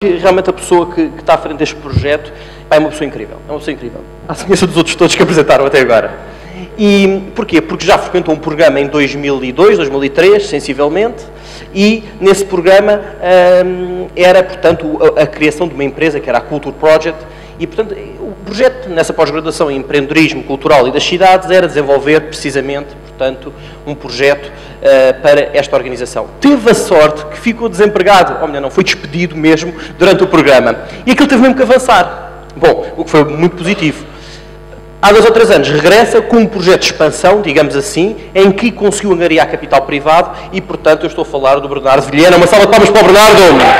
realmente a pessoa que está à frente deste projeto é uma pessoa incrível. É uma pessoa incrível. À semelhança dos outros todos que apresentaram até agora. E porquê? Porque já frequentou um programa em 2002, 2003, sensivelmente, e nesse programa era, portanto, a criação de uma empresa que era a Culture Project, e, portanto, o projeto nessa pós-graduação em empreendedorismo cultural e das cidades era desenvolver precisamente, portanto, um projeto para esta organização. Teve a sorte que ficou desempregado, ou melhor, não, foi despedido mesmo durante o programa. E aquilo teve mesmo que avançar. Bom, o que foi muito positivo. Há 2 ou 3 anos regressa com um projeto de expansão, digamos assim, em que conseguiu angariar capital privado e, portanto, eu estou a falar do Bernardo Vilhena. Uma salva de palmas para o Bernardo!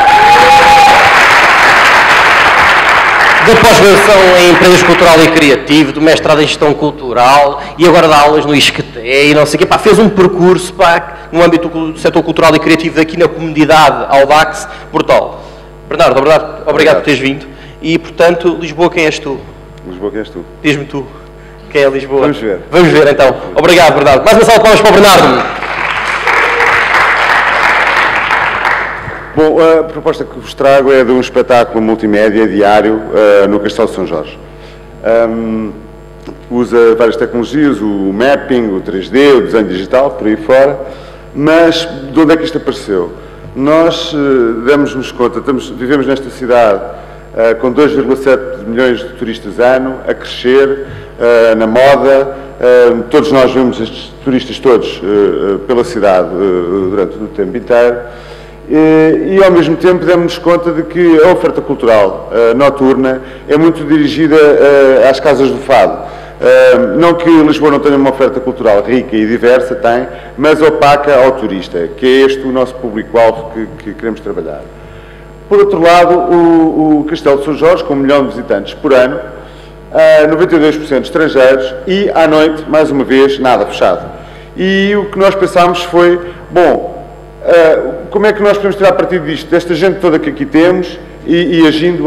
Da pós-graduação em Empresas Cultural e Criativo, do mestrado em Gestão Cultural e agora dá aulas no ISCTE e não sei o quê. Pá, fez um percurso no âmbito do setor cultural e criativo daqui na comunidade Audax Portal. Bernardo, obrigado por teres vindo. E, portanto, Lisboa, quem és tu? Lisboa, quem és tu? Diz-me tu. Quem é Lisboa? Vamos ver. Vamos ver, então. Obrigado, Bernardo. Mais uma salva de palmas para o Bernardo. Bom, a proposta que vos trago é de um espetáculo multimédia diário no Castelo de São Jorge. Usa várias tecnologias, o mapping, o 3D, o desenho digital, por aí fora, mas de onde é que isto apareceu? Nós demos-nos conta, vivemos nesta cidade com 2,7 milhões de turistas ano, a crescer, na moda, todos nós vemos estes turistas todos pela cidade durante o tempo inteiro, e ao mesmo tempo demos-nos conta de que a oferta cultural noturna é muito dirigida às casas do fado. Não que Lisboa não tenha uma oferta cultural rica e diversa, tem, mas opaca ao turista, que é este o nosso público-alvo que queremos trabalhar. Por outro lado, o Castelo de São Jorge, com 1 milhão de visitantes por ano, 92% estrangeiros e, à noite, mais uma vez, nada fechado. E o que nós pensámos foi, bom, como é que nós podemos tirar partido disto, desta gente toda que aqui temos e agindo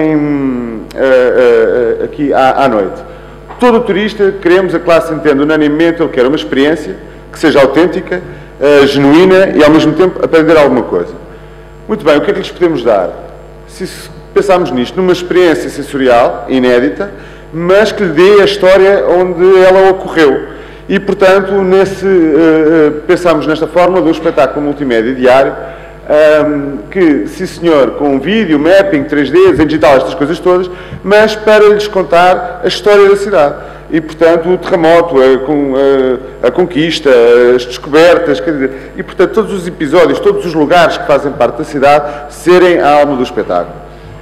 aqui à noite. Todo o turista, queremos, a classe entende unanimemente, ele quer uma experiência que seja autêntica, genuína e, ao mesmo tempo, aprender alguma coisa. Muito bem, o que é que lhes podemos dar? Se pensarmos nisto, numa experiência sensorial, inédita, mas que lhe dê a história onde ela ocorreu. E, portanto, pensámos nesta fórmula de um espetáculo multimédia diário, que, sim senhor, com vídeo, mapping, 3D, desenho digital, estas coisas todas, mas para lhes contar a história da cidade. E, portanto, o terremoto, a conquista, as descobertas, quer dizer, e, portanto, todos os episódios, todos os lugares que fazem parte da cidade, serem a alma do espetáculo.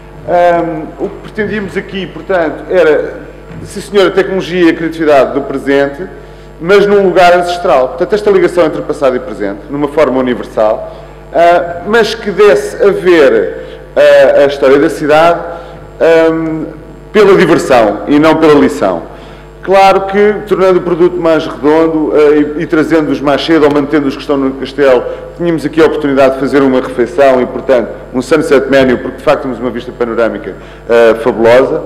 O que pretendíamos aqui, portanto, era, sim senhor, a tecnologia e a criatividade do presente, mas num lugar ancestral. Portanto, esta ligação entre passado e presente, numa forma universal, mas que desse a ver a história da cidade pela diversão e não pela lição. Claro que, tornando o produto mais redondo e trazendo-os mais cedo ou mantendo-os que estão no castelo, tínhamos aqui a oportunidade de fazer uma refeição e, portanto, um sunset menu, porque de facto temos uma vista panorâmica fabulosa.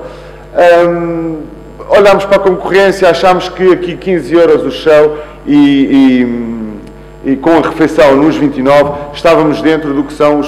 Olhámos para a concorrência, achámos que aqui 15 euros o show e com a refeição nos 29 estávamos dentro do que são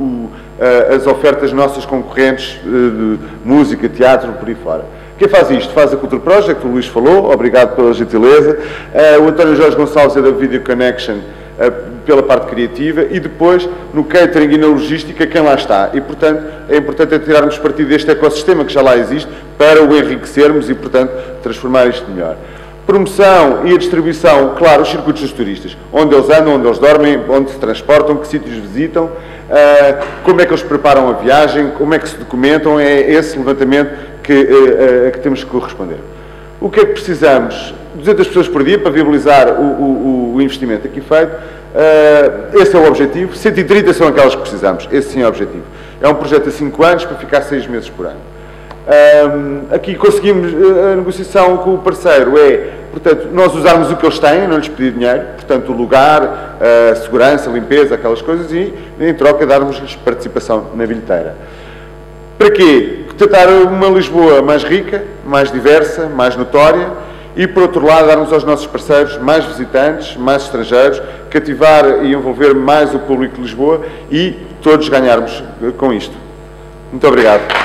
as ofertas nossas concorrentes de música, teatro, por aí fora. Quem faz isto? Faz a Culture Project, o Luís falou, obrigado pela gentileza. O António Jorge Gonçalves é da Video Connection pela parte criativa e depois no catering e na logística quem lá está. E, portanto, é importante tirarmos partido deste ecossistema que já lá existe para o enriquecermos e, portanto, transformar isto melhor. Promoção e a distribuição, claro, os circuitos dos turistas. Onde eles andam, onde eles dormem, onde se transportam, que sítios visitam, como é que eles preparam a viagem, como é que se documentam, é esse levantamento que temos que corresponder. O que é que precisamos? 200 pessoas por dia para viabilizar o investimento aqui feito. Esse é o objetivo. 130 são aquelas que precisamos. Esse sim é o objetivo. É um projeto a 5 anos para ficar 6 meses por ano. Aqui conseguimos a negociação com o parceiro, portanto, nós usarmos o que eles têm, não lhes pedir dinheiro, portanto, o lugar, a segurança, a limpeza, aquelas coisas, e em troca darmos-lhes participação na bilheteira. Para quê? Tentar uma Lisboa mais rica, mais diversa, mais notória e, por outro lado, darmos aos nossos parceiros mais visitantes, mais estrangeiros, cativar e envolver mais o público de Lisboa e todos ganharmos com isto. Muito obrigado.